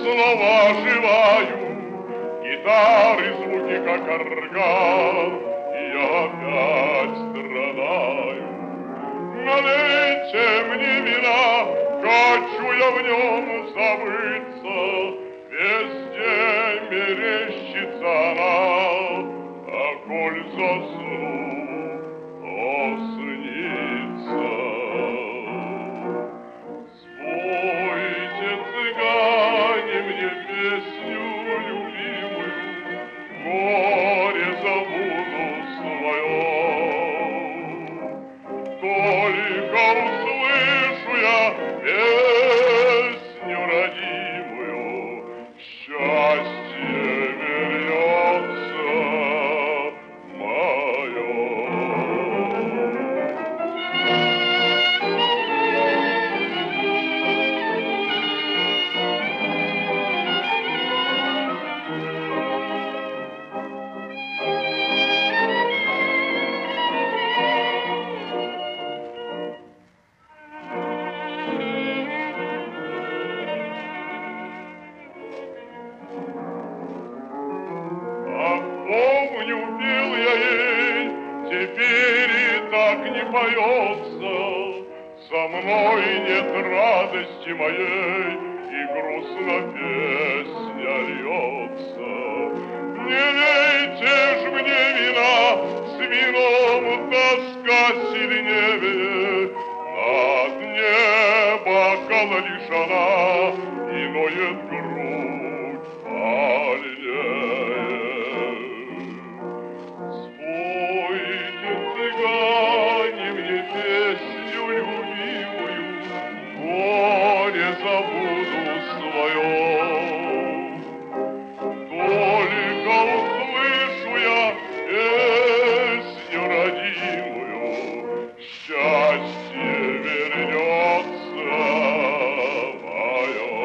снова оживаю, гитары звуки как орган, и я опять страдаю. Налейте мне вина, хочу я в нем забыться, весь день мерещится она, а коль засну, то снится. Спойте, цыгане, мне песню любимую, горе забуду свое. Только услышу я песню родимую, счастье вернется мое. Помню, пел я ей, теперь и так не поется. Со мной нет радости моей, и грустно песня льется. Не лейте ж мне вина, с вином тоска сильнее. На дне бокала лишь она, и ноет грудь больнее. Спойте, цыгане, мне песню любимую, горе забуду свое. Только услышу я песню родимую, счастье вернется мое.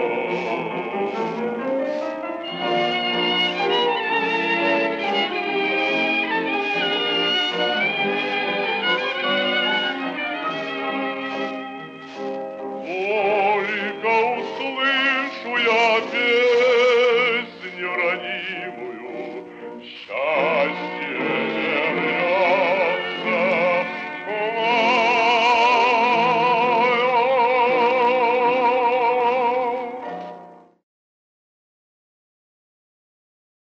Только услышу я песню родимую, счастье